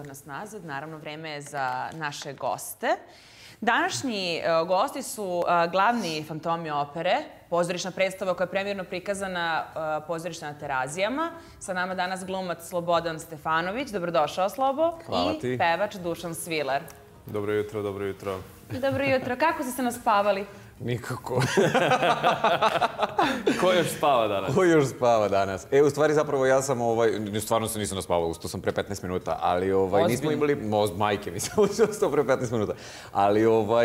nas nazad. Naravno, vreme je za naše goste. Današnji gosti su glavni fantomi opere, pozorišna predstava koja je premijerno prikazana pozorišta na Terazijama. Sa nama danas glumac Slobodan Stefanović. Dobrodošao, Slobo. Hvala ti. I pevač Dušan Sviler. Dobro jutro, dobro jutro. Dobro jutro. Kako ste se naspavali? Nikako. Ko još spava danas? Ko još spava danas? U stvari zapravo ja sam, stvarno se nisam naspavao, ustao sam pre 15 minuta, ali nismo imali, majke mi sam ustao pre 15 minuta, ali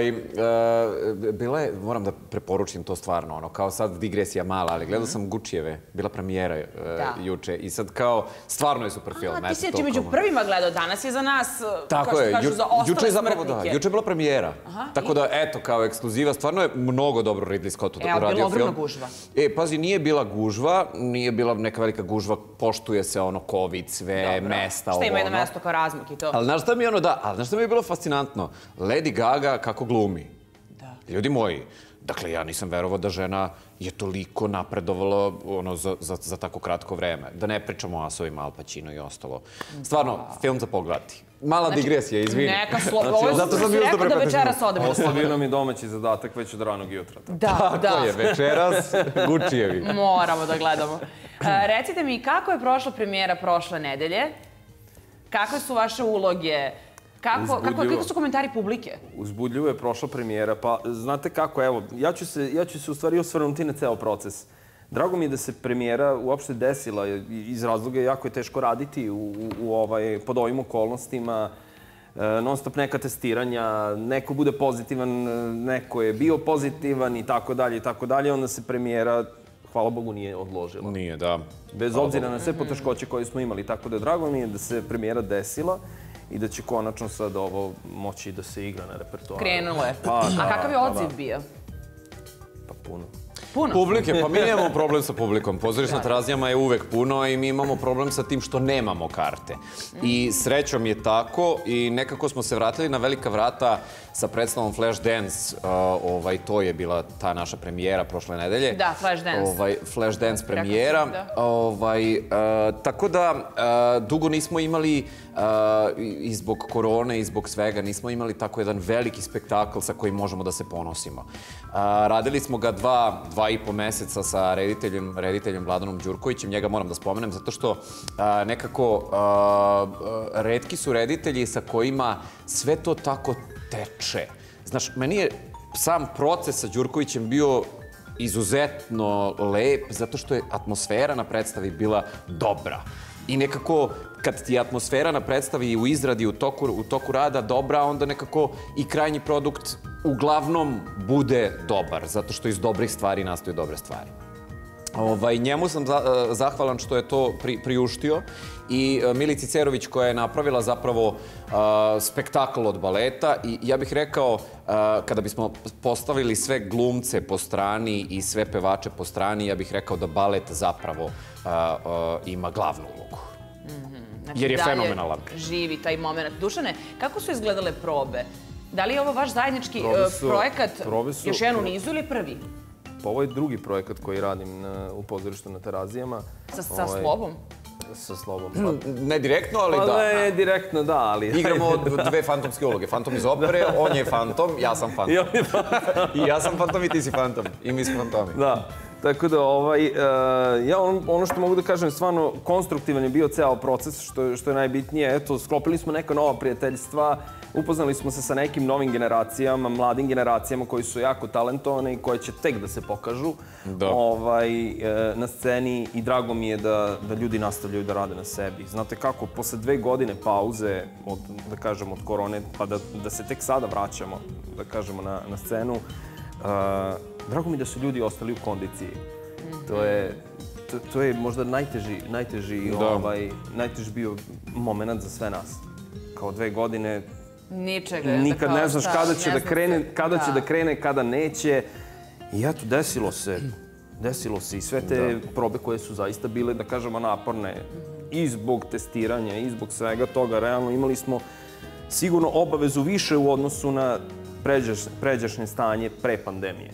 bila je, moram da preporučim to stvarno, kao sad digresija mala, ali gledao sam Gučijeve, bila premijera juče i sad kao, stvarno je super film. Ti si među prvima gledao, danas je za nas, tako je, juče je zapravo, smrtnike. juče je bila premijera, tako da, eto, kao ekskluziva, stvarno je mnogo dobro Ridley Scott uradio film. Bila ogromna gužva. Pazi, nije bila gužva, nije bila neka velika gužva, poštuje se COVID, sve, mesta, Šta ima jedno mesto kao Razmak i to? Ali znaš šta mi je znaš šta mi je bilo fascinantno? Lady Gaga kako glumi. Ljudi moji, dakle, ja nisam verovao da žena je toliko napredovala za tako kratko vreme. Da ne pričamo o asovima, Al Pacino i ostalo. Stvarno, film za pogledati. Mala digresija, izvini. Neka Slobo, ovo si rekao da večeras odemo. Ostavio nam je domaći zadatak već od ranog jutra. Tako je, večeras Gučijevi. Moramo da gledamo. Recite mi, kako je prošla premijera prošle nedelje? Kakve su vaše uloge? Kakvi su komentari publike? Uzbudljivo je prošla premijera, pa znate kako, evo, ja ću se u stvari osvrnuti na ceo proces. Drago mi je da se premijera uopšte desila, iz razloga jako je teško raditi pod ovim okolnostima, non-stop neka testiranja, neko bude pozitivan, neko je bio pozitivan i tako dalje, onda se premijera, hvala Bogu, nije odložila. Nije, da. Bez obzira na sve poteškoće koje smo imali, tako da drago mi je da se premijera desila i da će konačno sad ovo moći da se igra na repertoaru. Krenulo je. A kakav je odziv bio? Pa puno. Publike, pa mi nemamo problem sa publikom. Pozorišta na Terazijama je uvek puno i mi imamo problem sa tim što nemamo karte. I srećom je tako i nekako smo se vratili na velika vrata sa predstavom Flashdance. To je bila ta naša premijera prošle nedelje. Da, Flashdance. Flashdance premijera. Tako da dugo nismo imali i zbog korone i zbog svega, nismo imali tako jedan veliki spektakl sa kojim možemo da se ponosimo. Radili smo ga 2,5 meseca sa rediteljem Vladanom Đurkovićem, njega moram da spomenem, zato što nekako retki su reditelji sa kojima sve to tako teče. Znaš, meni je sam proces sa Đurkovićem bio izuzetno lep, zato što je atmosfera na predstavi bila dobra. I nekako, kad ti je atmosfera na predstavi u izradi, u toku rada dobra, onda nekako i krajnji produkt uglavnom bude dobar, zato što iz dobrih stvari nastaju dobre stvari. Njemu sam zahvalan što je to priuštio i Milici Cerović koja je napravila zapravo spektakl od baleta i ja bih rekao, kada bismo postavili sve glumce po strani i sve pevače po strani, ja bih rekao da balet zapravo ima glavnu ulogu. Jer je fenomenalan. Živi taj moment. Dušane, kako su izgledale probe? Da li je ovo vaš zajednički projekat još jedan u nizu ili prvi? Pa ovo je drugi projekat koji radim u pozorištu na Terazijama. Sa Slobom? Sa Slobom. Ne direktno, ali da. Pa ne direktno, da, ali... Igramo dve fantomske uloge. Fantom iz opere, on je fantom, ja sam fantom. I ja sam fantom i ti si fantom. I mi smo fantomi. Da. Tako da, ono što mogu da kažem, stvarno konstruktivan je bio ceo proces, što je najbitnije. Eto, sklopili smo neka nova prijateljstva, upoznali smo se sa nekim novim generacijama, mladim generacijama koji su jako talentovani i koje će tek da se pokažu na sceni i drago mi je da ljudi nastavljaju da rade na sebi. Znate kako, posle 2 godine pauze, da kažem, od korone, pa da se tek sada vraćamo, da kažemo, na scenu, drago mi da su ljudi ostali u kondiciji. To je možda najteži bio moment za sve nas. Kao 2 godine, nikad ne znaš kada će da krene, kada neće. I eto, desilo se i sve te probe koje su zaista bile, da kažemo, naporne. I zbog testiranja, i zbog svega toga. Realno imali smo sigurno obavezu više u odnosu na pređašnje stanje pre pandemije.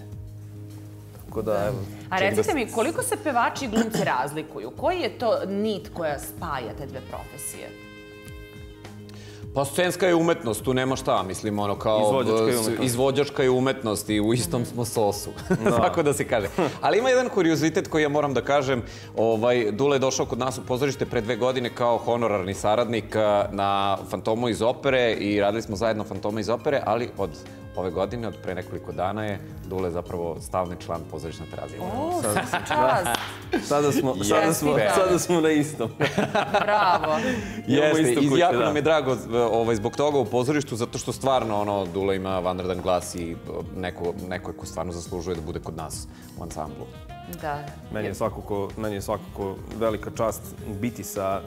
A recite mi, koliko se pevači i glumci razlikuju? Koji je to nit koja spaja te dve profesije? Pa scenska je umetnost, tu nema šta, mislim, ono kao... Izvođačka je umetnost i u istom smo sosu, tako da se kaže. Ali ima jedan kuriozitet koji ja moram da kažem. Dule je došao kod nas u pozorište pre 2 godine kao honorarni saradnik na Fantomu iz opere i radili smo zajedno Fantoma iz opere, ali od ove godine, od pre nekoliko dana je Dule zapravo stalni član pozorišne terazije. O, čast! Sada smo na istom. Bravo. Jeste, i jako nam je drago zbog toga u pozorištu, zato što stvarno Dule ima vanredan glas i neko ko stvarno zaslužuje da bude kod nas u ansamblu. Da. Meni je svakako velika čast biti sa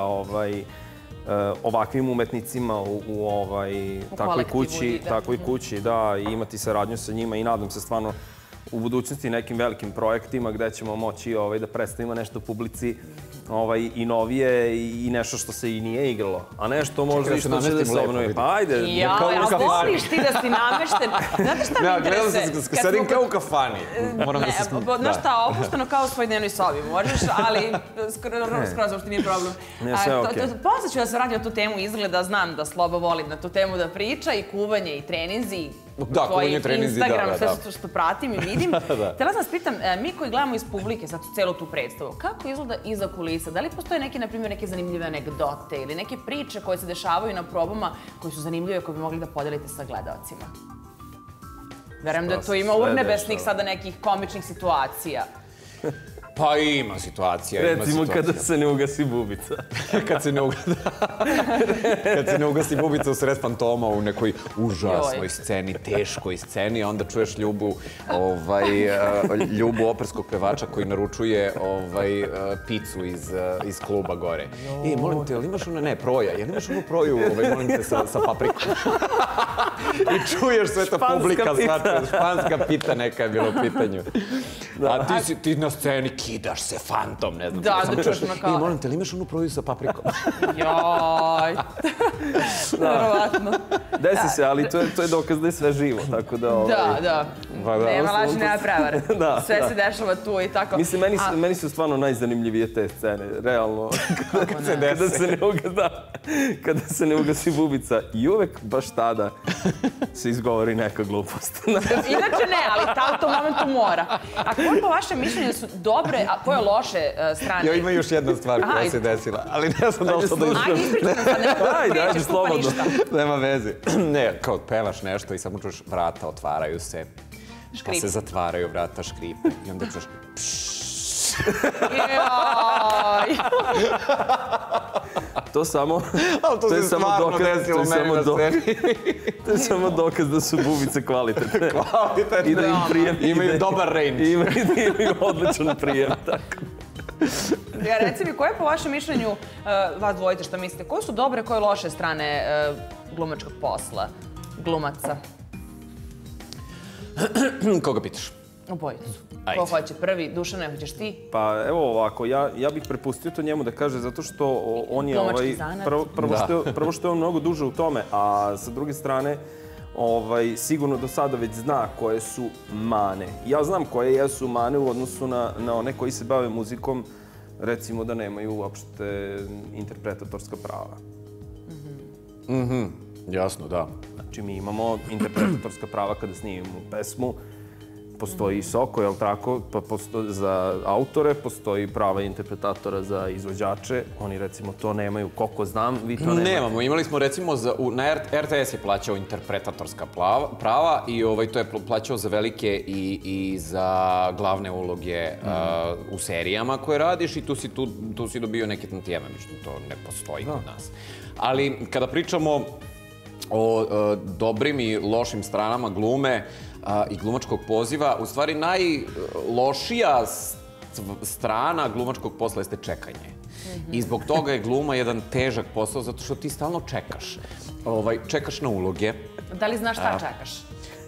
ovakvim umetnicima u takvoj kući, da, i imati saradnju sa njima i nadam se stvarno u budućnosti nekim velikim projektima gde ćemo moći da predstavimo nešto publici i novije i nešto što se i nije igralo, a nešto možda i što će da se obnovi. Pa ajde. A voliš ti da si namešten? Znate šta mi interesuje? Sedim kao u kafani. Znaš šta, opušteno kao u svoj dnevnoj sobi možeš, ali skroz uopšte nije problem. Posle ću da se vratim o tu temu, izgleda, znam da Sloba voli na tu temu da priča, i kuvanje, i treninzi, da, kuvanje, treninzi, da. Instagram, sve što pratim i vidim. Htela sam vas pitam, mi koji gledamo iz publike sad celu tu predstavu, kako izgleda iza kulisa? Da li postoje neke zanimljive anegdote ili neke priče koje se dešavaju na probama koje su zanimljive, koje bi mogli da podelite sa gledalcima? Verujem da to ima urnebesnih sada nekih komičnih situacija. Pa ima situacija. Recimo kada se ne ugasi bubica. Kad se ne ugasi bubica u sred Fantoma u nekoj užasnoj sceni, teškoj sceni, onda čuješ Ljubu operskog pevača koji naručuje picu iz kluba gore. Molim te, jel imaš ono, ne, proja, jel imaš onu proju, molim te, sa paprikom? I čuješ sve ta publika, španska pita neka je bilo u pitanju. A ti na sceni kidaš se, Fantom, ne znam. Da, da čuješ ono kao... Molim te, li imaš onu proju sa paprikom? Joj, verovatno. Desi se, ali to je dokaz da je sve živo, tako da... Da. Nema laži, nema prevare. Sve se dešava tu i tako. Mislim, meni su stvarno najzanimljivije te scene, realno. Kada se ne ugasi bubica i uvek baš tada se izgovori neka glupost. Inače ne, ali u tom momentu mora. A koje po vašem mišljenju su dobre, a koje loše strane? Jo, ima još jedna stvar koja se desila, ali ne znam da li to da ispravim. Ajde, ispričam sad, nema pričaš tu pa ništa. Nema veze. Ne, kao pevaš nešto i samo čuješ vrata otvaraju se, pa se zatvaraju vrata, škripe i onda čuješ Joj! To je samo dokaz da su bubice kvalitetne. I da im prijem... Imaju dobar range. Imaju odličan prijem, tako. Reci mi, koje je po vašem mišljenju, vas dvojite šta mislite, koje su dobre, koje loše strane glumačkog posla, glumaca? Koga pitaš? Obojicu. Ko hoće prvi? Dušane, hoćeš ti? Pa evo ovako, ja bih prepustio to njemu da kaže zato što on je... Glumački zanat. Prvo što je on mnogo duže u tome, a sa druge strane sigurno do sada već zna koje su mane. Ja znam koje jesu mane u odnosu na one koji se bave muzikom, recimo da nemaju uopšte interpretatorska prava. Jasno, da. Znači mi imamo interpretatorska prava kada snimimo pesmu, postoji SOKO, je li tako, pa za autore, postoji prava interpretatora za izvođače, oni recimo to nemaju, koliko znam, vi to nemate. Nemamo, imali smo recimo, na RTS je plaćao interpretatorska prava i to je plaćao za velike i za glavne uloge u serijama koje radiš i tu si dobio neke tantijeme, međutim to ne postoji kod nas. Ali kada pričamo o dobrim i lošim stranama glume i glumačkog poziva, u stvari najlošija strana glumačkog posla jeste čekanje. I zbog toga je gluma jedan težak posao, zato što ti stalno čekaš. Čekaš na uloge. Da li znaš šta čekaš?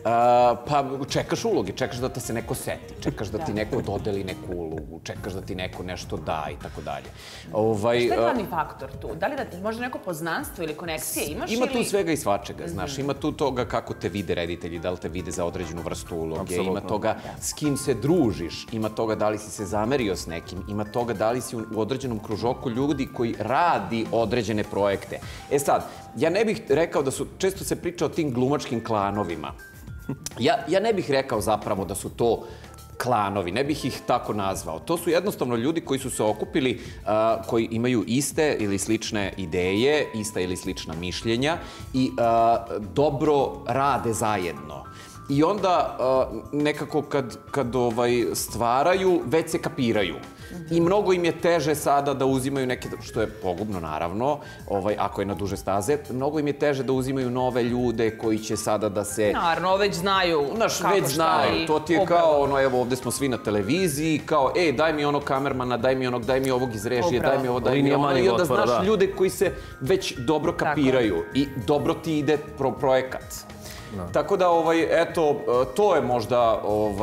Pa čekaš uloge, čekaš da te se neko seti, čekaš da ti neko dodeli neku ulogu, čekaš da ti neko nešto da i tako dalje. Šta je glavni faktor tu? Da li da možda neko poznanstvo ili konekcije imaš? Ima tu svega i svačega, znaš. Ima tu toga kako te vide reditelji, da li te vide za određenu vrstu uloge, ima toga s kim se družiš, ima toga da li si se zamerio s nekim, ima toga da li si u određenom kružoku ljudi koji radi određene projekte. E sad, ja ne bih rekao da su, često se priča o tim glumačkim klanovima. Ja ne bih rekao zapravo da su to klanovi, ne bih ih tako nazvao. To su jednostavno ljudi koji su se okupili, koji imaju iste ili slične ideje, ista ili slična mišljenja i dobro rade zajedno. I onda nekako kad stvaraju, već se kapiraju. I mnogo im je teže sada da uzimaju neke, što je pogubno naravno, ako je na duže staze, mnogo im je teže da uzimaju nove ljude koji će sada da se... Naravno, već znaju kako šta i... To ti je kao, evo ovde smo svi na televiziji, kao, daj mi onog kamermana, daj mi ovog iz režije, daj mi ovo, daj mi ono, i onda znaš ljude koji se već dobro kapiraju i dobro ti ide projekat. Tako da, eto, to je možda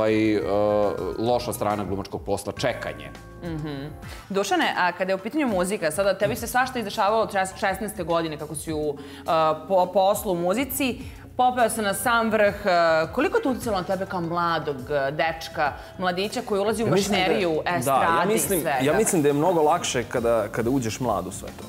loša strana glumačkog posla, čekanje. Dušane, a kada je u pitanju muzika, sada tebi se svašta izdešavalo od 16. godine kako si u poslu u muzici, popeo se na sam vrh. Koliko je to uticalo na tebe kao mladog dečka, mladića koji ulazi u mašineriju, estrade i svega? Ja mislim da je mnogo lakše kada uđeš mlad u sve to.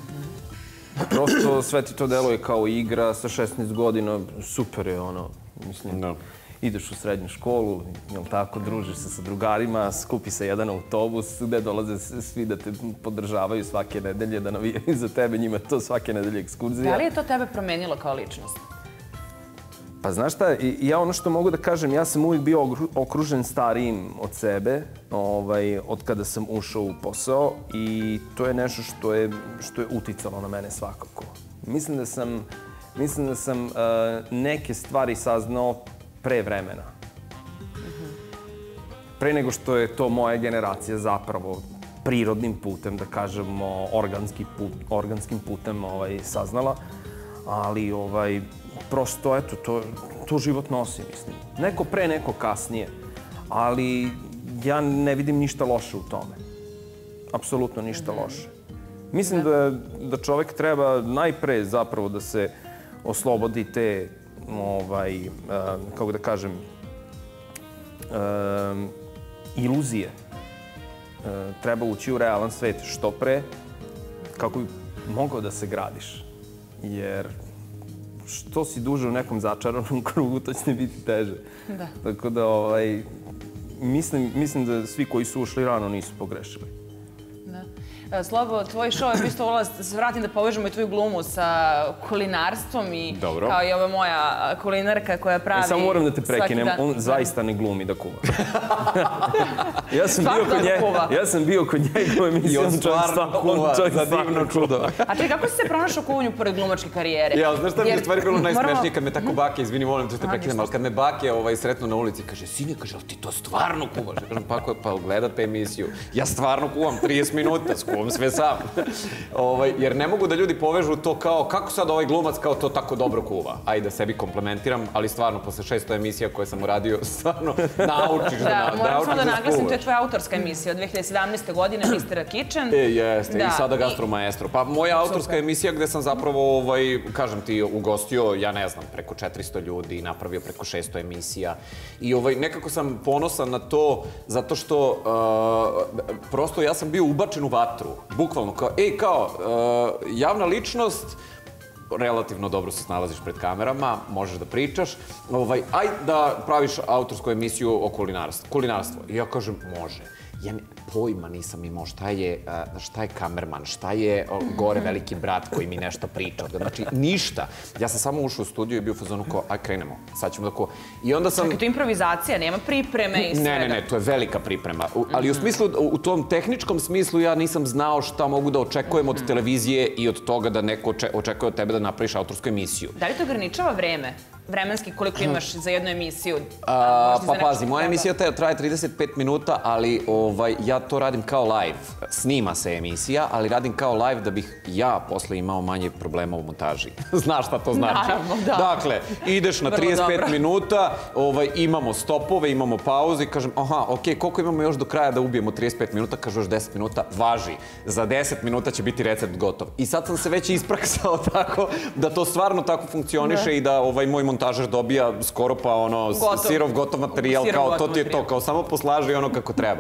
Prosto sve ti to deluje kao igra, sa 16 godina, super je ono, mislim, ideš u srednju školu, jel tako, družiš se sa drugarima, skupi se jedan autobus gde dolaze svi da te podržavaju svake nedelje, da navijaju za tebe, njima je to svake nedelje ekskurzija. Da li je to tebe promenilo kao ličnost? Pa znaš šta, ja ono što mogu da kažem, ja sam uvijek bio okružen starijim od sebe, od kada sam ušao u posao i to je nešto što je uticalo na mene svakako. Mislim da sam neke stvari saznao pre vremena. Pre nego što je to moja generacija zapravo prirodnim putem, da kažemo, organskim putem saznala, ali prosto, eto, to život nosi, mislim. Neko pre, neko kasnije, ali ja ne vidim ništa loše u tome. Apsolutno ništa loše. Mislim da čovek treba najpre zapravo da se oslobodi te, kako da kažem, iluzije. Treba ući u realan svet što pre, kako bi mogao da se gradiš. Jer što si duže u nekom začaranom krugu, to će ti biti teže. Tako da, mislim da svi koji su ušli rano nisu pogrešili. Slobo, tvoj show je isto volila da se vratim da povežemo i tvoju glumu sa kulinarstvom i kao i ova moja kulinarka koja pravi svaki dan. Samo moram da te prekinem, on zaista ne glumi da kuva. Ja sam bio kod njega u emisiji. I on stvarno kuva za divno čudo. A čekaj, kako si se pronašao u kuvanju pored glumačke karijere? Ja, znaš šta mi je stvari bilo najsmešnije kad me tako bake, izvini, molim te prekinem, ali kad me bake sretnu na ulici, kaže, sine, kaže, ali ti to stvarno kuvaš? Ja kažem, pa gledate emisiju. Ja stvarno kuvam 30 minuta, kuvam sve sam. Jer ne mogu da ljudi povežu to kao, kako sad ovaj glumac kao to tako dobro kuva? Ajde, sebi komplementiram, ali stvarno, posle 600 emisija koje sam uradio, stvarno naučiš da kuvaš. Moram samo da naglasim, to je tvoja autorska emisija od 2017. godine, Mr. Kitchen. Jeste, i sada Gastro Maestro. Pa moja autorska emisija gde sam zapravo, kažem ti, ugostio, ja ne znam, preko 400 ljudi, napravio preko 600 emisija. I nekako sam ponosan na to, zato što prosto ja sam bio ubačen u vatru. Bukvalno, kao, javna ličnost, relativno dobro se snalaziš pred kamerama, možeš da pričaš, aj da praviš autorsku emisiju o kulinarstvu. I ja kažem, može. Ja pojma nisam imao šta je kamerman, šta je gore veliki brat koji mi nešto priča. Znači, ništa. Ja sam samo ušao u studiju i bio u fazonu kao, aj krenemo, sad ćemo da ko... I onda sam... Čekaj, to je improvizacija, nema pripreme i svega. Ne, to je velika priprema. Ali u smislu, u tom tehničkom smislu ja nisam znao šta mogu da očekujem od televizije i od toga da neko očekuje od tebe da napraviš autorsku emisiju. Da li to ograničava vreme? vremenski koliko imaš za jednu emisiju? Pa pazi, moja emisija traje 35 minuta, ali ja to radim kao live. Snima se emisija, ali radim kao live da bih ja posle imao manje problema u montaži. Znaš šta to znači? Naravno, da. Dakle, ideš na 35 minuta, imamo stopove, imamo pauze i kažem, aha, okej, koliko imamo još do kraja da ubijemo 35 minuta? Kažu još 10 minuta, važi. Za 10 minuta će biti recept gotov. I sad sam se već ispraksao tako da to stvarno tako funkcioniše i da moj montažer dobija skoro pa sirov gotov materijal, kao to ti je to, kao samo poslaži ono kako treba.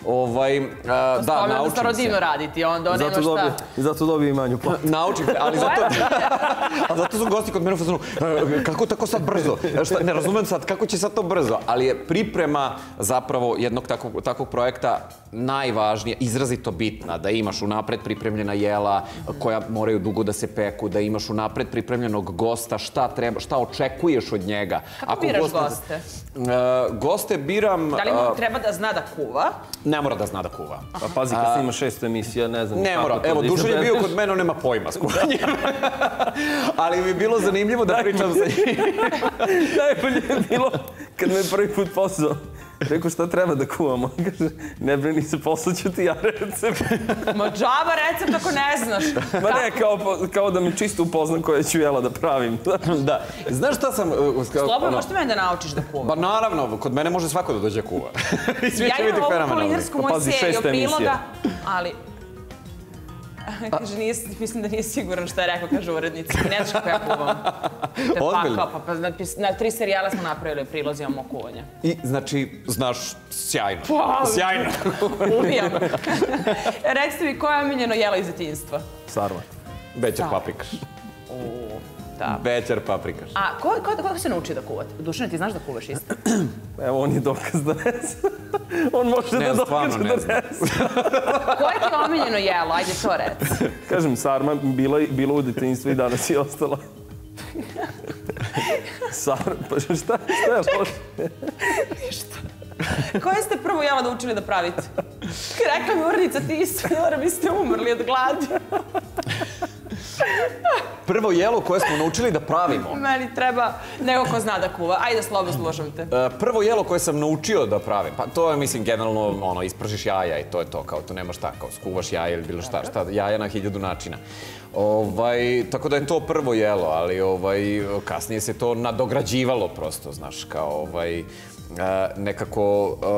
Da, naučim se. Stvarno divno raditi, onda nema šta. Zato dobije i manju platu. Naučim se, ali zato su gosti kod mene u fazonu, kako tako sad brzo? Ne razumem sad, kako će sad to brzo? Ali je priprema zapravo jednog takvog projekta najvažnija, izrazito bitna, da imaš unapred pripremljena jela koja moraju dugo da se peku, da imaš unapred pripremljenog gosta, šta očekuješ od njega. Kako biraš goste? Goste biram... Da li mu treba da zna da kuva? Ne mora da zna da kuva. Pa pazi, kad snima 600 emisija, ne znam... Ne mora. Evo, Dušan je bio kod mene, on nema pojma s kuvanjem. Ali mi je bilo zanimljivo da pričam sa njim. Najbolje je bilo kad me prvi put pozvao. Rekao, šta treba da kuvamo? Kaže, ne brini se, poslaću ti ja recept. Ma džaba recept ako ne znaš. Ma ne, kao da mi čisto upoznam koje ću jela da pravim. Da. Znaš šta sam... Slobodno, možete mene da naučiš da kuvam? Ba naravno, kod mene može svako da dođe kuva. I svi će biti fenomenalni. Ja imam ovu kulinarsku moju seriju priloga, ali... Kaže, mislim da nije siguran šta je rekao, kaže urednica. Ne znaš kako ja kuvam. Ozbiljno? Pa na 3 serijala smo napravili prilozi o kuvanja. I, znači, znaš, sjajno. Sjajno. Ubijam. Recite mi, koje je omiljeno jelo iz detinjstva? Sarma. Bećar paprikaš. Da. Bećar paprikaš. A ko se nauči da kuvate? Dušane, ti znaš da kuvaš isto? Evo, on je dokaz da ne zna. On može da dokaže da ne zna. Koje ti je omiljeno jelo? Ajde, to reci. Kažem, sarma bila u detinjstvu i danas je ostala. Sarma, pa šta je loše? Ništa. Koje ste prvo jelo da učili da pravite? Rekla mi urednica, ti isto, Milora, vi ste umrli od gladi. Prvo jelo koje smo naučili da pravimo. Meni treba neko ko zna da kuva. Ajde, slobodno slušam te. Prvo jelo koje sam naučio da pravim, pa to je, mislim, generalno, ispržiš jaja i to je to, kao tu nema šta, kao skuvaš jaja ili bilo šta, jaja na 1000 načina. Tako da je to prvo jelo, ali kasnije se to nadograđivalo prosto, znaš, kao nekako...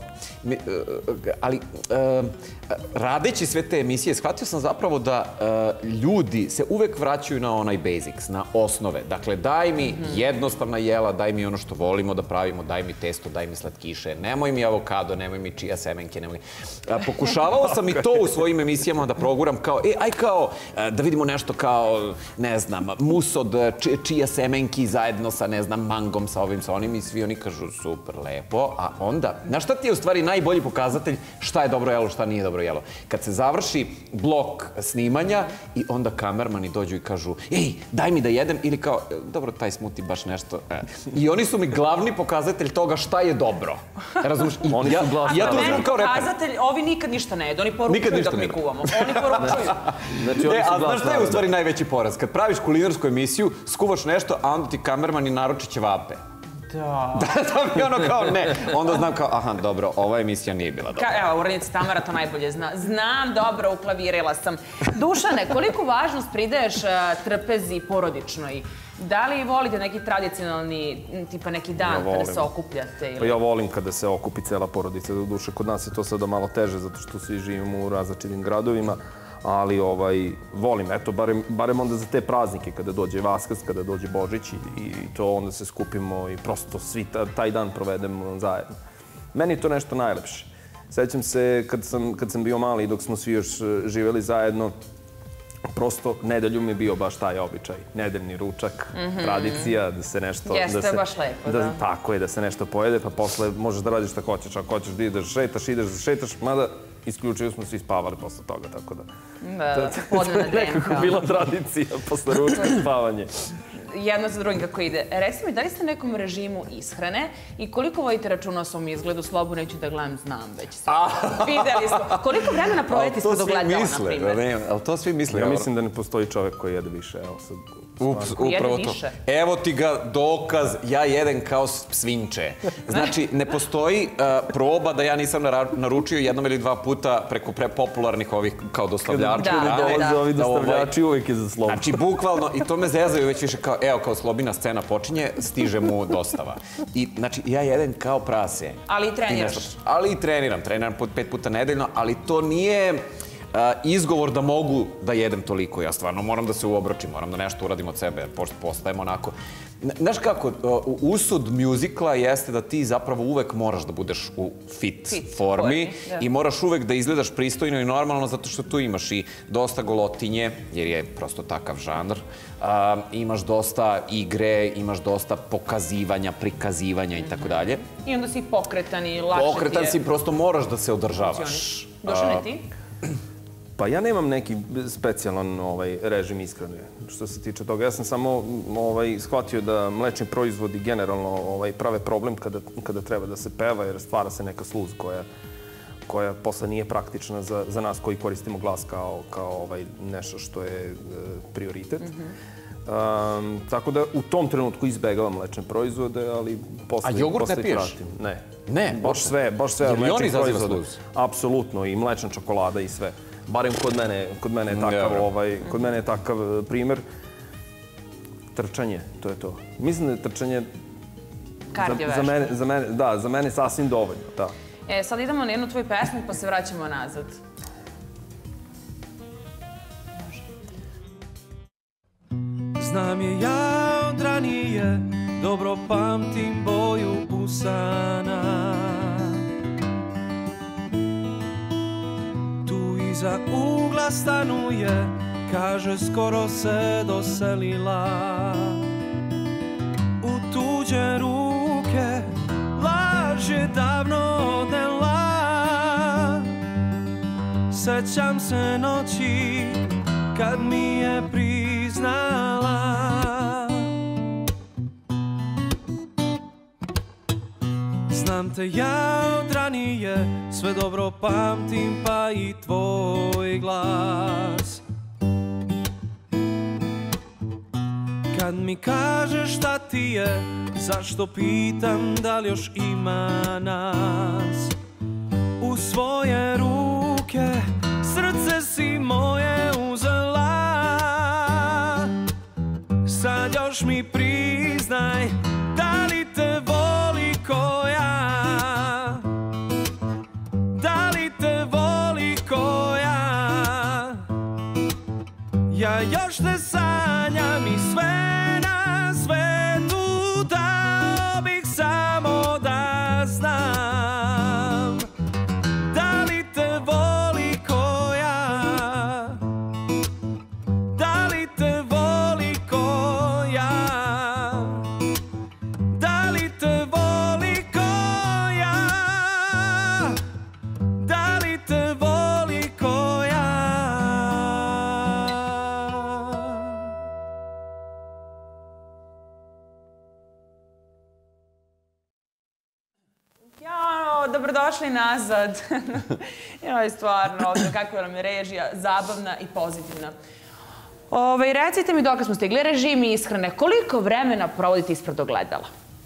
Ali radeći sve te emisije, shvatio sam zapravo da ljudi se uvek vraćaju na onaj basics, na osnove. Dakle, daj mi jednostavna jela, daj mi ono što volimo da pravimo, daj mi testo, daj mi slatkiše, nemoj mi avokado, nemoj mi čija semenke, nemoj... Pokušavao sam i to u svojim emisijama da proguram kao, aj kao, da vidimo nešto kao, ne znam, mus od čija semenki zajedno sa, ne znam, mangom, sa ovim, sa onim i svi oni kažu super, lepo, a onda, znaš šta ti je u stvari najbolji pokazatelj šta je dobro jelo, šta nije dobro jelo? Kad se završi blok snimanja i onda kamermani dođu i kažu, ej, daj mi da jedem, ili kao, dobro, taj smuti baš nešto. I oni su mi glavni pokazatelj toga šta je dobro. Razumiješ? Oni su glasni. Ja to znam kao reper. Pokazatelj, ovi nikad ništa ne jedu, oni poručuju dok mi kuvamo. Oni poručuju. A znaš šta je u stvari najveći poraz? Kad praviš kulinarsku emisiju, skuvaš nešto, a onda ti kamermani naruči ćevape. Da. To mi je ono kao ne. Onda znam kao, aha, dobro, ova emisija nije bila dobra. Evo, urednica Tamara to najbolje zna. Znam dobro, uklavirila sam. Dušane, koliko važnost pridaješ trpezi porodičnoj? Da li volite neki tradicionalni, tipa neki dan kada se okupljate? Pa ja volim kada se okupi cela porodica. Do duše, kod nas je to sada malo teže, zato što svi živimo u različitim gradovima. Ali volim, eto, barem onda za te praznike, kada dođe Vaskrs, kada dođe Božić i to onda se skupimo i prosto svi taj dan provedemo zajedno. Meni je to nešto najlepše. Sećam se kad sam bio mali, dok smo svi još živjeli zajedno, prosto nedelju mi je bio baš taj običaj. Nedeljni ručak, tradicija, da se nešto... Jeste baš lepo, da. Tako je, da se nešto pojede, pa posle možeš da radiš šta hoćeš. Ako hoćeš da ideš šetaš, mada isključivo smo svi spavali posle toga, tako da... Da, podnevna drenka. Nekako bila tradicija posle ručka spavanje. jedno za drugim kako ide. Recite mi, da li ste na nekom režimu ishrane i koliko vodite računa o svom izgledu? Slobu neću da gledam, znam već sve. Videli smo. Koliko vremena provedite ispred ogledala, na primjer? Ali to svi misle. Ja mislim da ne postoji čovek koji jede više. Evo sad. Upravo to. Evo ti ga dokaz, ja jedem kao svinče. Znači, ne postoji proba da ja nisam naručio jednom ili dva puta preko prepopularnih ovih kao dostavljača. Ovi dostavljači uvijek je za Slobu. Znači, bukvalno, i to me zezaju već više kao, evo, kao Slobina scena počinje, stiže mu dostava. I, znači, ja jedem kao prase. Ali i treniraš. Ali i treniram 5 puta nedeljno, ali to nije izgovor da mogu da jedem toliko. Ja stvarno moram da se uobročim, moram da nešto uradim od sebe, pošto postajem onako. Znaš kako, usud mjuzikla jeste da ti zapravo uvek moraš da budeš u fit formi i moraš uvek da izgledaš pristojno i normalno zato što tu imaš i dosta golotinje, jer je prosto takav žanr. Imaš dosta igre, imaš dosta pokazivanja, prikazivanja i tako dalje. I onda si pokretan i lakše ti je. Pokretan si, prosto moraš da se održavaš. Dušane, ti? Pa ja nemam neki specijalan režim ishrane što se tiče toga. Ja sam samo shvatio da mlečni proizvodi generalno prave problem kada treba da se peva jer stvara se neka sluz koja posle nije praktična za nas koji koristimo glas kao nešto što je prioritet. Tako da u tom trenutku izbegavam mlečne proizvode, ali posle... A jogurt ne piješ? Ne. Ne? Baš sve jer li on izaziva sluz? Apsolutno, i mlečna čokolada i sve. Barem kod mene je takav primer. Trčanje, to je to. Mislim da je trčanje za mene sasvim dovoljno, da. Sad idemo na jednu tvoju pesmu pa se vraćamo nazad. Znam je ja od ranije, dobro pamtim boju usana. Tu iza ugla stanuje, kaže skoro se doselila. U tuđe ruke laž je davno odnela. Sećam se noći kad mi je priznala. Znam te ja od ranije, sve dobro pamtim pa i tvoj glas. Kad mi kažeš šta ti je, zašto pitam da li još ima nas. U svoje ruke srce si moje uzela. Sad još mi priznaj, da li te voli ko ja? Da li te voli ko ja? Ja još te sanjam i sve na svetu dao bih samo da znam. Da li te voli ko ja? Da li te voli ko ja? Da li te voli ko ja? Da li te voli ko ja? Jao, dobrodošli nazad. Joj, stvarno, kakva nam je režija, zabavna i pozitivna. Recite mi dok smo stigli, režim i ishrane, koliko vremena provodite ispred ogledala?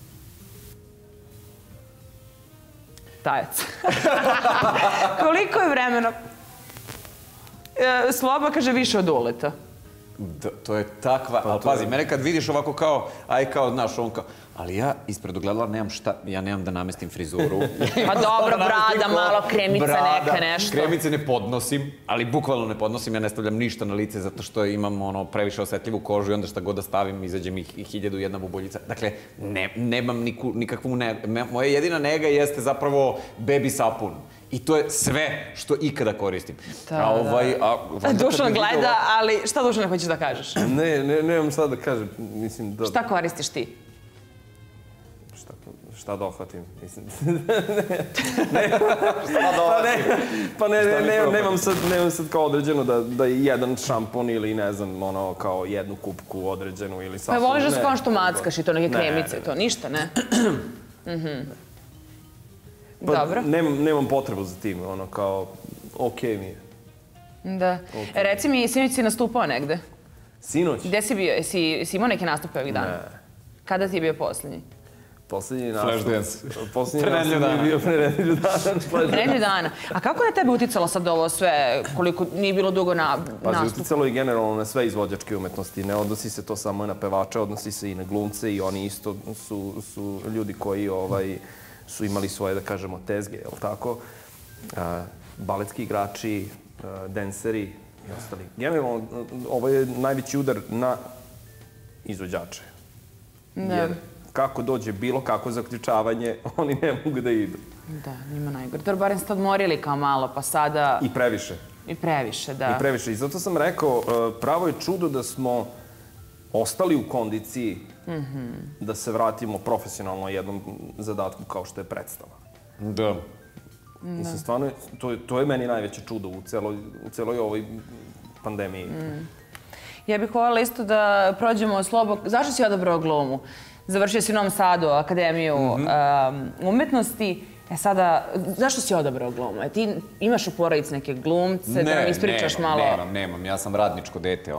Tajac. Koliko je vremena? Sloba kaže više od Uleta. To je takva, ali pazi, mene kad vidiš ovako kao, znaš, on kao, ali ja ispred ogledala nemam šta, ja nemam da namestim frizuru. Pa dobro, brada, malo kremica neka, nešto. Kremice ne podnosim, ali bukvalno ne podnosim, ja ne stavljam ništa na lice zato što imam previše osetljivu kožu i onda šta god da stavim, izađe mi 1001 bubuljica. Dakle, nemam nikakvu negu. Moja jedina nega jeste zapravo baby sapun. I to je sve što ikada koristim. Dušan gleda, ali šta Dušan hoćeš da kažeš? Nemam šta da kažem. Šta koristiš ti? šta dohvatim, mislim. Šta dohvatim? Pa nemam sad kao određeno da je jedan šampon ili ne znam, ono, kao jednu kupku određenu ili sasvim. Pa voliš da se kao što mackaš i to neke kremice, to ništa, ne? Dobro. Nemam potrebu za tim, ono, kao, okej mi je. Da. Reci mi, sinoć si nastupao negde? Sinoć? Gde si bio? Si imao neke nastupe ovih dana? Ne. Kada ti je bio poslednji? Poslednji nastup. Flashdance. Poslednji nastup je bio pre nedelju dana. Pre nedelju dana. A kako je na tebe uticalo sad ovo sve, koliko nije bilo dugo nastupa? Pazi, uticalo je generalno na sve izvođačke umetnosti. Ne odnosi se to samo na pevače, odnosi se i na glumce i oni isto su ljudi koji su imali svoje, da kažemo, tezge, je li tako? Baletski igrači, denseri i ostali. Generalno, ovo je najveći udar na izvođače. Jer kako dođe bilo kako zaključavanje, oni ne mogu da idu. Da, njima najgore. Dobro, barem ste odmorili kao malo, pa sada... I previše. I previše, da. I previše. I zato sam rekao, pravo je čudo da smo ostali u kondiciji da se vratimo profesionalno jednom zadatku kao što je predstava. Da. Mislim, stvarno, to je meni najveće čudo u celoj ovoj pandemiji. Ja bih voljela isto da prođemo slobog... Zašto si odabrao glumu? Završio si u Novom Sadu Akademiju umetnosti. Sada, zašto si odabrao glumu? Ti imaš u porodici neke glumce, da nam ispričaš malo? Nemam. Ja sam radničko dete,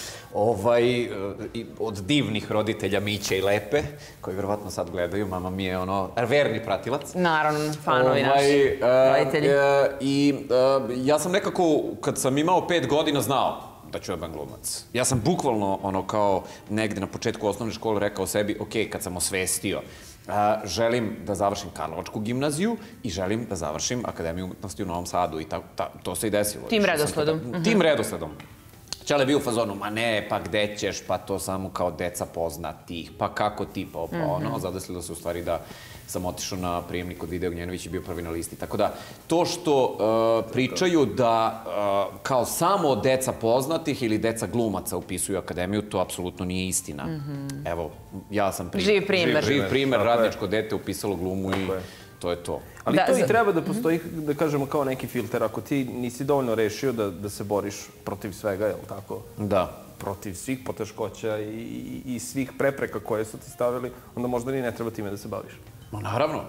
od divnih roditelja Miće i Lepe, koji verovatno sad gledaju. Mama mi je verni pratilac. Naravno, fanovi naši roditelji. I ja sam nekako, kad sam imao 5 godina, znao da ću odban glumac. Ja sam bukvalno, kao negde na početku osnovne škole rekao sebi, ok, kad sam osvestio, želim da završim Karlovačku gimnaziju i želim da završim Akademiju umetnosti u Novom Sadu i to se i desilo. Tim redosledom. Tim redosledom. Čale je bio u fazonu, ma ne, pa gde ćeš, pa to samo kao deca poznatih, pa kako ti, pa ono. Zadesilo se u stvari da sam otišao na prijemnik kod Vida Ognjenović i bio prvi na listi. Tako da, to što pričaju da kao samo deca poznatih ili deca glumaca upisuju akademiju, to apsolutno nije istina. Evo, ja sam živ primer. Radničko dete upisalo glumu i to je to. Ali to i treba da postoji, da kažemo, kao neki filter. Ako ti nisi dovoljno rešio da se boriš protiv svega, je li tako? Da. Protiv svih poteškoća i svih prepreka koje su ti stavili, onda možda ni ne treba time da se baviš. Naravno.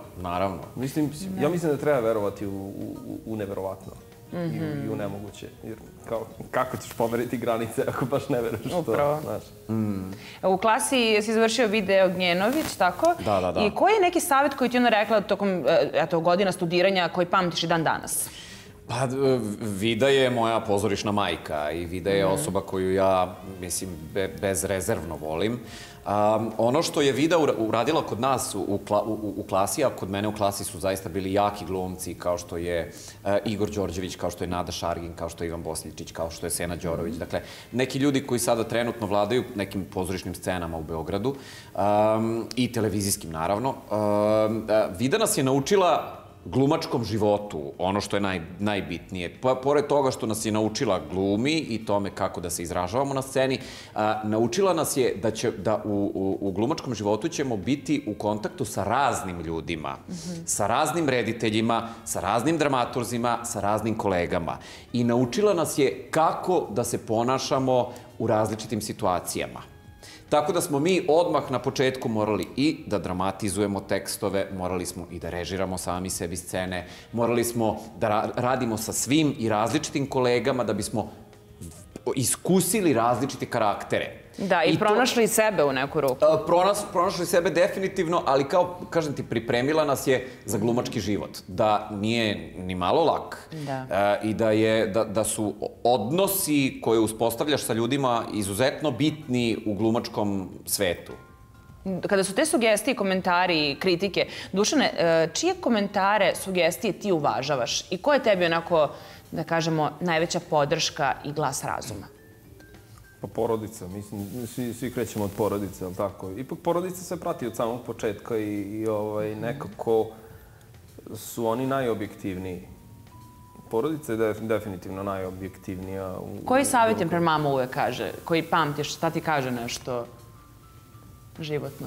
Ja mislim da treba verovati u neverovatno i u nemoguće. Jer kako ćeš pomeriti granice ako baš ne veruješ to? Upravo. U klasi si završio Vida Ognjenović, tako? Da. I koji je neki savjet koji ti ona rekla tokom godina studiranja koji pamtiš i dan danas? Pa, Vida je moja pozorišna majka i Vida je osoba koju ja, mislim, bezrezervno volim. Ono što je Vida uradila kod nas u klasi, a kod mene u klasi su zaista bili jaki glumci, kao što je Igor Đorđević, kao što je Nada Šargin, kao što je Ivan Bosljičić, kao što je Sena Đorović. Dakle, neki ljudi koji sada trenutno vladaju nekim pozorišnim scenama u Beogradu i televizijskim, naravno. Vida nas je naučila glumačkom životu, ono što je najbitnije. Pored toga što nas je naučila glumi i tome kako da se izražavamo na sceni, naučila nas je da u glumačkom životu ćemo biti u kontaktu sa raznim ljudima, sa raznim rediteljima, sa raznim dramaturzima, sa raznim kolegama. I naučila nas je kako da se ponašamo u različitim situacijama. Tako da smo mi odmah na početku morali i da dramatizujemo tekstove, morali smo i da režiramo sami sebi scene, morali smo da radimo sa svim i različitim kolegama da bismo iskusili različite karaktere. Da, i pronašli sebe u neku ruku. Pronašli sebe definitivno, ali kao, kažem ti, pripremila nas je za glumački život. Da nije ni malo lak. I da su odnosi koje uspostavljaš sa ljudima izuzetno bitni u glumačkom svetu. Kada su te sugestije, komentari, kritike, Dušane, čije komentare, sugestije ti uvažavaš? I ko je tebi onako, da kažemo, najveća podrška i glas razuma? Pa porodica, mislim, svi krećemo od porodice, ali tako? Ipak porodica se prati od samog početka i nekako su oni najobjektivniji. Porodica je definitivno najobjektivnija. Koji savjet prema mama uvek kaže, koji pamtiš, šta ti kaže nešto životno?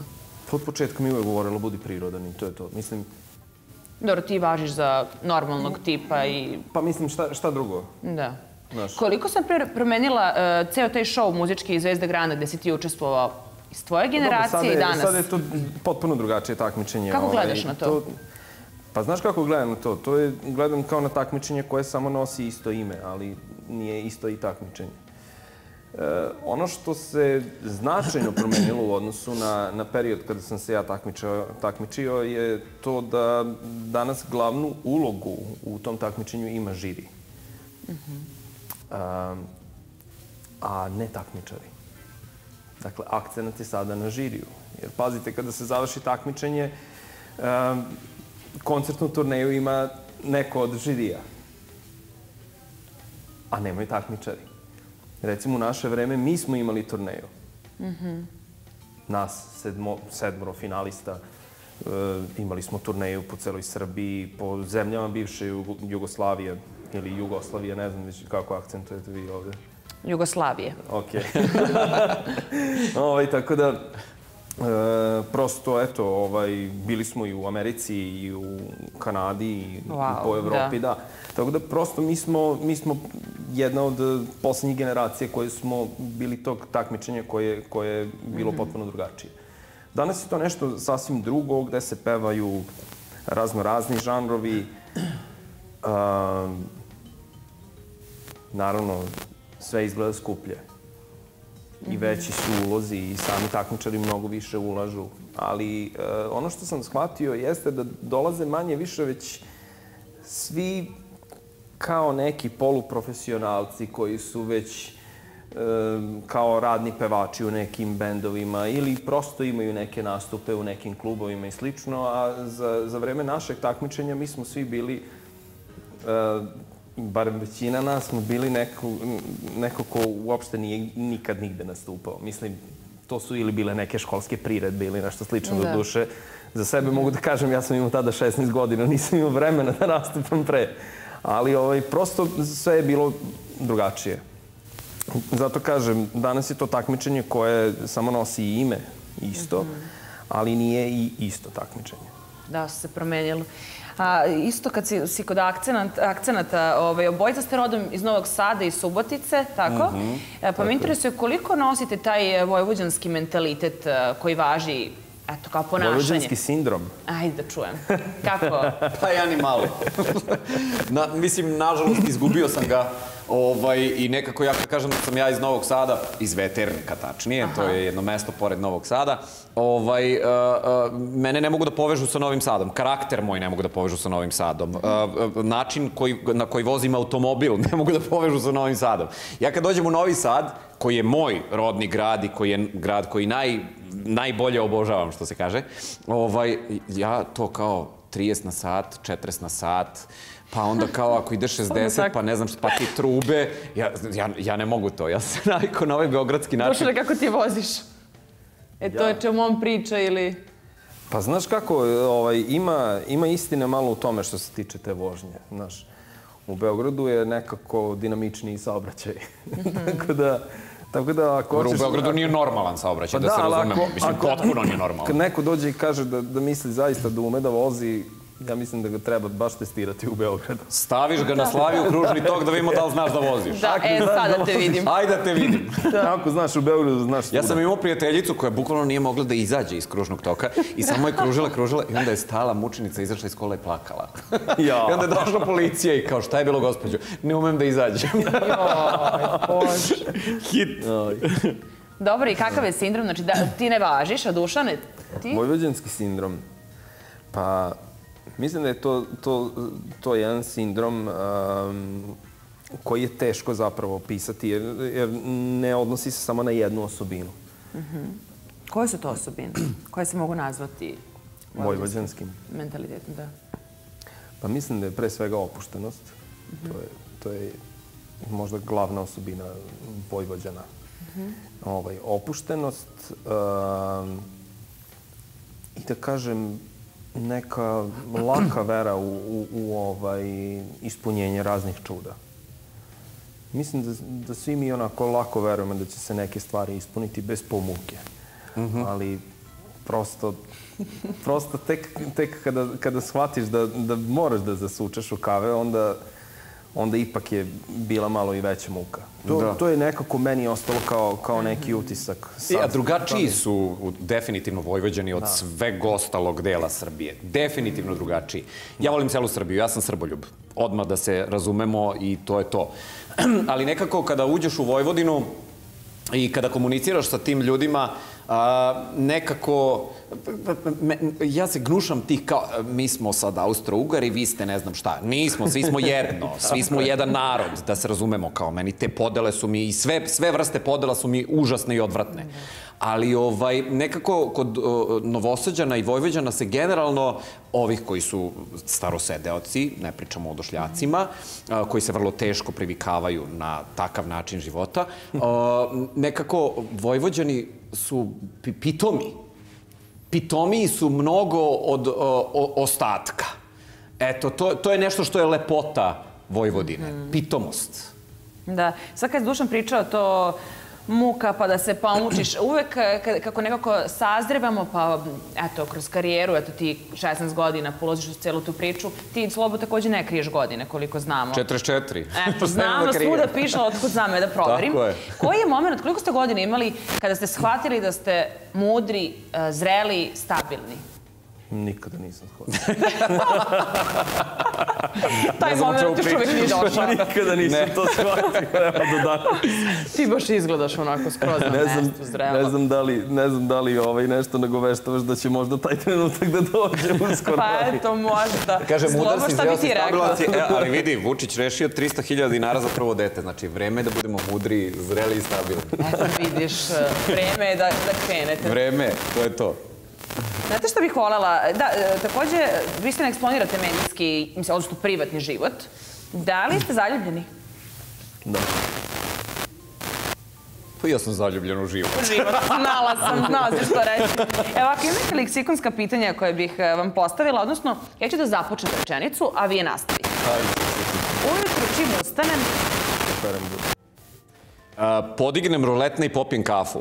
Od početka mi uvek govorilo budi prirodan i to je to. Mislim... Dobro, ti važiš za normalnog tipa i... Pa mislim, šta drugo? Da. Koliko sam promenila ceo taj show muzički Zvezda Granda gde si ti učestvovao iz tvoje generacije i danas? Sad je to potpuno drugačije takmičenje. Kako gledaš na to? Pa znaš kako gledam na to? To je, gledam kao na takmičenje koje samo nosi isto ime, ali nije isto i takmičenje. Ono što se značajno promenilo u odnosu na period kada sam se ja takmičio je to da danas glavnu ulogu u tom takmičenju ima žiri. A ne takmičari. Dakle, akcenat je sada na žiriju. Jer pazite, kada se završi takmičenje, koncertnu turneju ima neko od žirija. A nemaju takmičari. Recimo, u naše vreme mi smo imali turneju. Nas, sedmoro finalista, imali smo turneju po celoj Srbiji, po zemljama bivše Jugoslavije, ili Jugoslavije, ne znam kako akcentujete vi ovde. Jugoslavije. Okej. Tako da, prosto, eto, bili smo i u Americi, i u Kanadi, i po Evropi, da. Tako da, prosto, mi smo jedna od poslednjih generacija koje smo bili tog takmičenja koje je bilo potpuno drugačije. Danas je to nešto sasvim drugo, gde se pevaju razni žanrovi. Naravno, sve izgleda skuplje. I veći su ulozi i sami takmičari mnogo više ulažu. Ali ono što sam shvatio jeste da dolaze manje više već svi kao neki poluprofesionalci koji su već kao radni pevači u nekim bendovima ili prosto imaju neke nastupe u nekim klubovima i slično, a za vreme našeg takmičenja mi smo svi bili, barem većina nas, smo bili neko ko uopšte nije nikad nigde nastupao. Mislim, to su ili bile neke školske priredbe ili nešto slično do duše. Za sebe mogu da kažem, ja sam imao tada 16 godina, nisam imao vremena da nastupam pre. Ali prosto sve je bilo drugačije. Zato kažem, danas je to takmičenje koje samo nosi ime isto, ali nije i isto takmičenje. Da, su se promenilo. Isto kad si kod akcenata, obojica ste rodom iz Novog Sada i Subotice, tako? Pa me interesuje koliko nosite taj vojvođanski mentalitet koji važi, eto, kao ponašanje. Vojvođanski sindrom. Ajde da čujem. Kako? Pa ja ni malo. Mislim, nažalost, izgubio sam ga i nekako ja kad kažem da sam ja iz Novog Sada, iz Veternika tačnije, to je jedno mesto pored Novog Sada, mene ne mogu da povežu sa Novim Sadom, karakter moj ne mogu da povežu sa Novim Sadom, način na koji vozim automobil ne mogu da povežu sa Novim Sadom. Ja kad dođem u Novi Sad, koji je moj rodni grad i koji je grad koji najbolje obožavam, što se kaže, ja to kao 30 na sat, 40 na sat, pa onda kao ako ide 60, pa ne znam šta, pa ti trube, ja ne mogu to, ja sam navikao na ovaj beogradski način. Došle kako ti voziš? To je čemu on priča ili... Pa znaš kako, ima istine malo u tome što se tiče te vožnje, znaš. U Beogradu je nekako dinamičniji saobraćaj, tako da ako hoćeš... U Beogradu nije normalan saobraćaj, da se razumemo. Mislim, potpuno nije normalan. Kad neko dođe i kaže da misli zaista da ume da vozi, ja mislim da ga treba baš testirati u Beogradu. Staviš ga na Slaviju kružni tok da vidimo da li znaš da voziš. Da, sad da te vidim. Ajde da te vidim. Ako znaš u Beogradu, znaš svuda. Ja sam imao prijateljicu koja bukvalno nije mogla da izađe iz kružnog toka i samo je kružila i onda je stala mučenica, izašla iz kola i plakala. I onda je došla policija i kao, šta je bilo gospođo? Ne umem da izađem. Bože. Hit. Dobro, i kakav je sindrom? Znači, ti ne važiš, a Dušane, ti? Vojvođanski sindrom. Pa... Mislim da je to jedan sindrom koji je teško zapravo opisati, jer ne odnosi se samo na jednu osobinu. Koje su to osobine? Koje se mogu nazvati vojvođanskim mentalitetom, da? Pa mislim da je pre svega opuštenost. To je možda glavna osobina Vojvođana. Opuštenost i da kažem neka laka vera u ispunjenje raznih čuda. Mislim da svi mi onako lako verujemo da će se neke stvari ispuniti bez pomuke. Ali prosto tek kada shvatiš da moraš da zasučeš u kave, onda ipak je bila malo i veća muka. To je nekako meni ostalo kao neki utisak. A drugačiji su definitivno Vojvođani od sveg ostalog dela Srbije. Definitivno drugačiji. Ja volim celu Srbiju, ja sam srboljub. Odmah da se razumemo i to je to. Ali nekako kada uđeš u Vojvodinu i kada komuniciraš sa tim ljudima, nekako, ja se gnušam tih kao, mi smo sad Austro-Ugari, vi ste ne znam šta. Nismo, svi smo jedno, svi smo jedan narod, da se razumemo kao meni. Te podele su mi, i sve vrste podela su mi užasne i odvratne. Ali nekako kod Novosađana i Vojvođana se generalno, ovih koji su starosedeoci, ne pričamo o odošljacima, koji se vrlo teško privikavaju na takav način života, nekako Vojvođani su pitomi. Pitomiji su mnogo od ostatka. Eto, to je nešto što je lepota Vojvodine. Pitomost. Da. Sad kad je Dušan pričao to muka pa da se pomučiš, uvek kako nekako sazrevamo, pa eto, kroz karijeru, eto ti 16 godina položiš u celu tu priču, ti Slobo takođe ne kriješ godine, koliko znamo. 44. Eto, znamo, svuda piše, otkud znam da proverim. Tako je. Koji je moment, koliko ste godina imali kada ste shvatili da ste mudri, zreli, stabilni? Nikada nisam shvatio. Taj moment još uvijek nije došao. Nikada nisam to shvatio, evo do danas. Ti baš izgledaš onako skroz na mestu, zrelo. Ne znam da li nešto nagoveštavaš da će možda taj trenutak da dođe uskoro. Pa eto, možda. Kaže, mudar si, zreo si, stabilan si. Ali vidi, Vučić rešio 300.000 dinara za prvo dete. Znači, vreme je da budemo mudri, zreli i stabilni. Eto, vidiš, vreme je da krenete. Vreme, to je to. Znate što bih voljela? Da, takođe, vi ste ne eksponirate medijski, odnosno privatni život. Da li ste zaljubljeni? Da. Pa ja sam zaljubljen u život. Znala sam što reći. Evo, ako imate leksikonska pitanja koje bih vam postavila, odnosno, ja ću da započnem rečenicu, a vi je nastavite. Ujutru čim ustanem... Podignem ruletne i popijem kafu.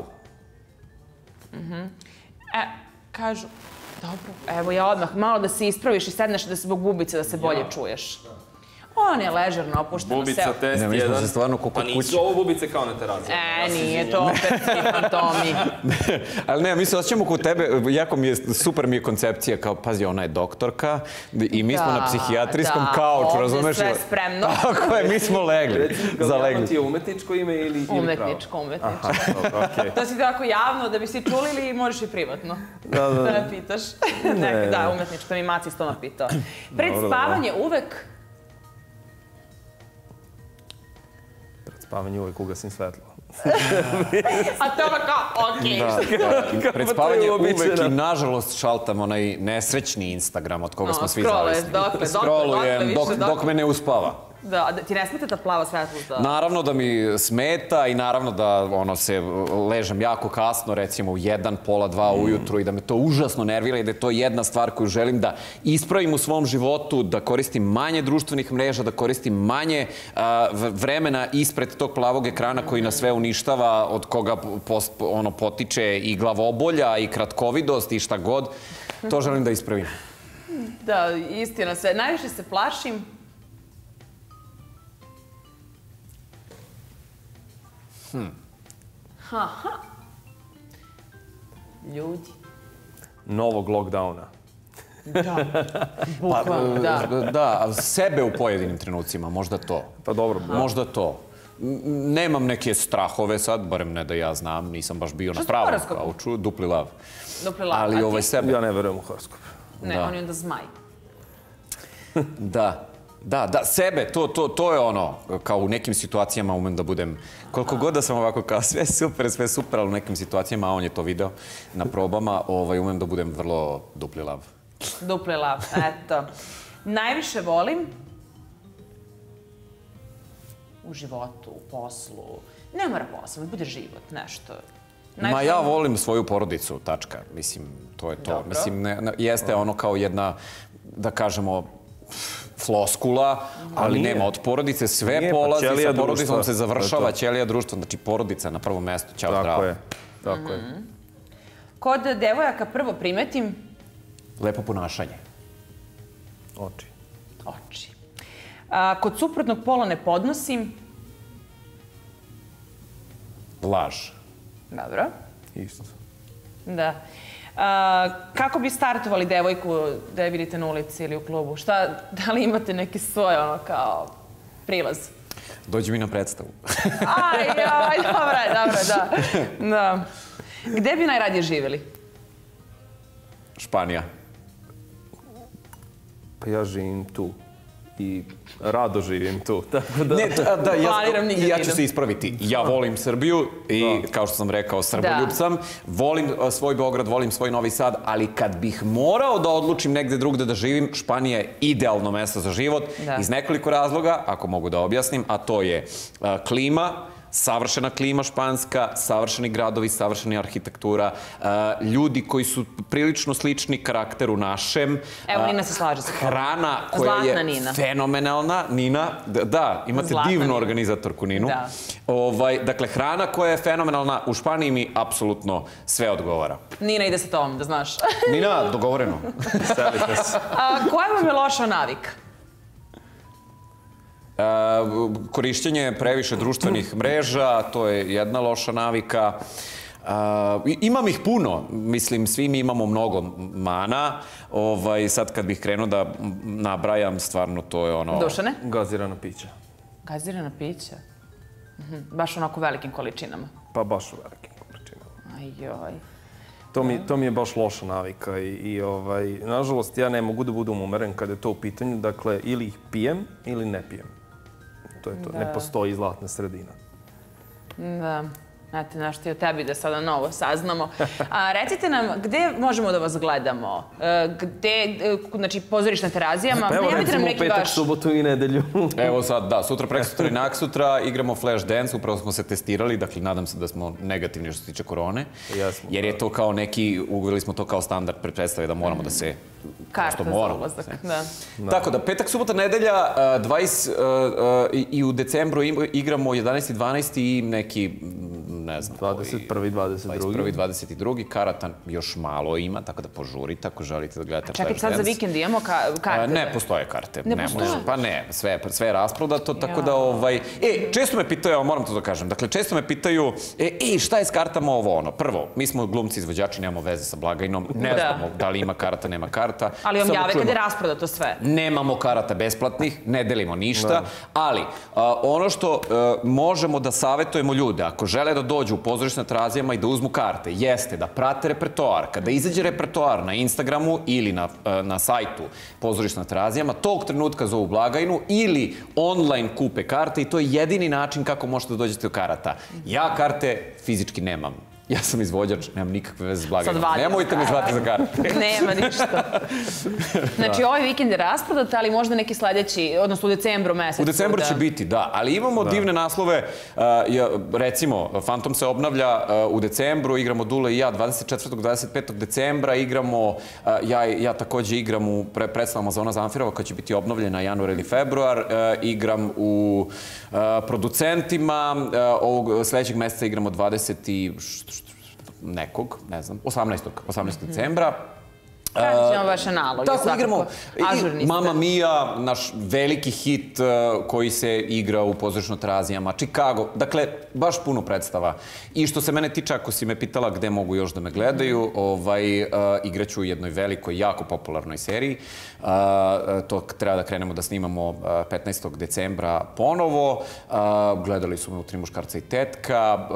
Kažu, dobro, evo ja odmah, malo da se ispraviš i sedneš da se zbog bubice da se bolje čuješ. On je ležerno opušteno Bubica, test jedan. jedan. Mi smo se stvarno kod kuće. Pa nisu ovo bubice kao na terazi. Nije to opet svi fantomi. Ali ne, mi se osjećamo kod tebe, super mi je koncepcija, kao, pazi, ona je doktorka i mi smo na psihijatrijskom kauču, razumeš? Da, ovdje sve spremno. Tako je, mi smo legli. Javno ti je umetničko ime ili pravo? Umetničko. To si tako javno da bi si čuli ili možeš i privatno? Da me pitaš. Da, umetničko, mi Maci isto me pitao. Pred spavanje uvek... Spavanje uvek ugasim svetlo. A to ono kao, okej. Pred spavanje uvek i nažalost šaltam onaj nesrećni Instagram od koga smo svi zavisni. Scrollujem dok me ne uspava. Da, ti ne smeta ta plava svetlost? Naravno da mi smeta i naravno da se ležem jako kasno, recimo u 1, pola 2 ujutru i da me to užasno nervira i da je to jedna stvar koju želim da ispravim u svom životu, da koristim manje društvenih mreža, da koristim manje vremena ispred tog plavog ekrana koji nas sve uništava, od koga potiče i glavobolja i kratkovidost i šta god. To želim da ispravim. Da, istina sve. Najviše se plašim ljudi. Novog lockdowna. Da, bukvalno, da. Da, sebe u pojedinim trenucima, možda to. Pa dobro. Možda to. Nemam neke strahove sad, barem ne da ja znam, nisam baš bio na pravom kauču. Dupli lav. Dupli lav. Ali sebe... Ja ne verujem u horoskop. Ne, on je onda zmaj. Da. Da, sebe, to je ono, kao u nekim situacijama umem da budem, koliko god da sam ovako kao sve super, ali u nekim situacijama, a on je to video na probama, umem da budem vrlo dupli lav. Dupli lav, eto. Najviše volim u životu, u poslu, ne mora posao, bude život, nešto. Ma ja volim svoju porodicu, tačka, mislim, to je to. Mislim, jeste ono kao jedna, da kažemo, floskula, ali nema od porodice, sve polazi, sa porodicom se završava ćelija društva, znači porodica na prvom mestu, ćao, zdravo. Tako je. Kod devojaka prvo primetim... Lepo ponašanje. Oči. Oči. Kod suprotnog pola ne podnosim... Laž. Dobro. Isto. Da. Kako bi startovali devojku da je vidite na ulici ili u klubu? Da li imate neki svoj, kao prilaz? Dođi mi na predstavu. Aj, dobro, da. Gde bi najradije živjeli? Španija. Pa ja živim tu. I rado živim tu. Ja ću se ispraviti. Ja volim Srbiju i, kao što sam rekao, srboljub sam. Volim svoj Beograd, volim svoj Novi Sad, ali kad bih morao da odlučim negde drugde da živim, Španija je idealno mesto za život iz nekoliko razloga, ako mogu da objasnim, a to je klima, savršena klima španska, savršeni gradovi, savršena arhitektura, ljudi koji su prilično slični karakteru našem. Evo, Nina se slaže sa tom. Hrana koja je fenomenalna. Nina, da, imate divnu organizatorku Ninu. Dakle, hrana koja je fenomenalna, u Španiji mi apsolutno sve odgovara. Nina ide sa tom, da znaš. Nina, dogovoreno. Selite se. Koja vam je loša navika? Korišćenje previše društvenih mreža, to je jedna loša navika. Imam ih puno, mislim, svi mi imamo mnogo mana. Sad kad bih krenuo da nabrajam, stvarno to je ono... Dušane? Gazirana pića. Gazirana pića? Baš onako velikim količinama? Pa baš u velikim količinama. Ajoj. To mi je baš loša navika i nažalost ja ne mogu da budem umeren kada je to u pitanju. Dakle, ili ih pijem ili ne pijem. To je to. Ne postoji zlatna sredina. Da. Znate, nešto i o tebi da sada novo saznamo. Recite nam, gde možemo da vas gledamo? Gde, znači, pozorište na Terazijama? Pa evo, recimo u petak, subotu i nedelju. Evo sad, da, sutra, prekosutra i naksutra igramo Flash Dance, upravo smo se testirali, dakle, nadam se da smo negativni što se tiče korone. Jer je to kao neki, uveli smo to kao standard predstave da moramo da se... Karta za ulazak, da. Tako da, petak, subota, nedelja, i u decembru igramo 11. 12. i neki, ne znam... 21. 22. 21. 22. Karata još malo ima, tako da požurite ako želite da gledate Flash Dance. Čekaj, sad za vikend imamo karte? Ne postoje karte. Ne postoje? Pa ne, sve je rasprodato, tako da... Često me pitaju, moram to da kažem, dakle, često me pitaju, šta je s kartama ovo ono? Prvo, mi smo glumci, izvođači, nemamo veze sa blagajnom, ne znamo da li ima karata, nema karata. Ali vam jave kad je rasprodato sve. Nemamo karata besplatnih, ne delimo ništa, ali ono što možemo da savjetujemo ljude, ako žele da dođu u pozorište na Terazijama i da uzmu karte, jeste da prate repertoar. Kada izađe repertoar na Instagramu ili na sajtu pozorište na Terazijama, tog trenutka zovu blagajnu ili online kupe karte i to je jedini način kako možete da dođete do karata. Ja karte fizički nemam. Ja sam izvođač, nemam nikakve veze s blagajnom. Nemojte me zvati za karte. Nema ništa. Znači, ovaj vikend je rasprodat, ali možda neki sledeći, odnosno u decembru mesecu. U decembru će biti, da. Ali imamo divne naslove. Recimo, Fantom se obnavlja u decembru, igramo Dule i ja 24. 25. decembra, igramo, ja takođe igram u predstavama Zona Zamfirova koja će biti obnovljena januar ili februar, igram u Producentima, ovog sledećeg meseca igramo 20. nekog, ne znam, 18. decembra. Pratit ćemo vaše naloge, svakako. Ažurni ste. Mamma Mia, naš veliki hit koji se igra u pozorišno Terazijama, Chicago, dakle, baš puno predstava. I što se mene tiče, ako si me pitala gde mogu još da me gledaju, igraću u jednoj velikoj, jako popularnoj seriji. To treba da krenemo da snimamo 15. decembra ponovo. Gledali su me u Tri muškarca i tetka,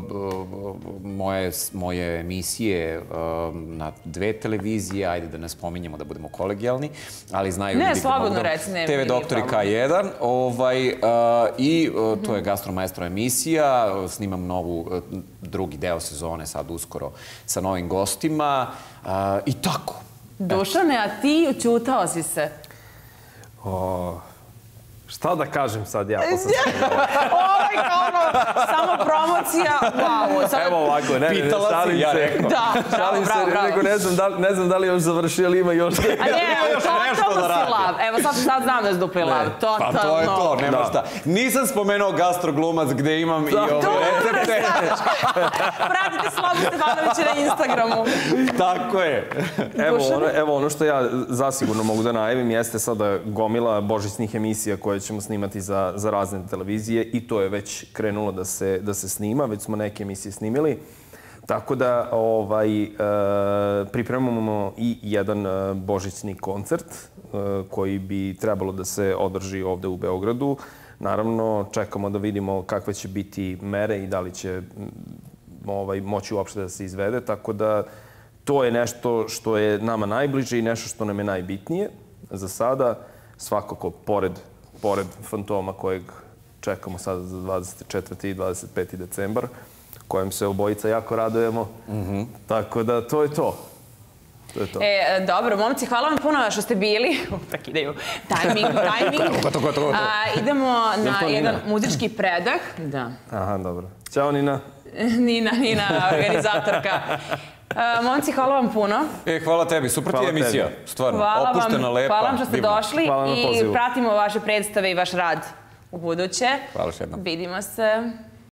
moje emisije na 2 televizije, ajde da ne spominjemo da budemo kolegijalni, ali znaju ljudi da mogu da... TV Doktori K1. I to je Gastro Maestro emisija. Snimam drugi deo sezone sad uskoro sa novim gostima. I tako. Dušane, a ti ućutao si se. Šta da kažem sad ja posle svega? Ovo je kao ono, samo promocija, wow. Evo ovako, Pitala si, ja rekao. Da, bravo. Nego ne znam da li još završio, ali ima još... A ne, totalno si lav. Evo sad znam da je dupli lav. Totalno. Pa to je to, nema šta. Nisam spomenuo gastroglumac gde imam i ove recepte. Pratite Slobu Stefanovića na Instagramu. Tako je. Evo ono što ja zasigurno mogu da najavim jeste sada gomila božićnih emisija koje ćemo snimati za razne televizije i to je već krenulo da se snima, već smo neke emisije snimili. Tako da pripremamo i jedan božićni koncert koji bi trebalo da se održi ovde u Beogradu. Naravno, čekamo da vidimo kakve će biti mere i da li će moći uopšte da se izvede, tako da to je nešto što je nama najbliže i nešto što nam je najbitnije za sada. Svakako, pored Fantoma kojeg čekamo sada za 24. i 25. decembar, kojem se obojica jako radujemo. Tako da, to je to. Dobro, momci, hvala vam puno što ste bili. Prekidaju. Tajming. Gotovo. Idemo na jedan muzički predah. Da. Aha, dobro. Ćao, Nina. Nina, organizatorka. Momci, hvala vam puno. Hvala tebi, super ti je emisija. Stvarno, opuštena, lepa. Hvala vam što ste došli i pratimo vaše predstave i vaš rad u buduće. Hvala još jednom. Vidimo se.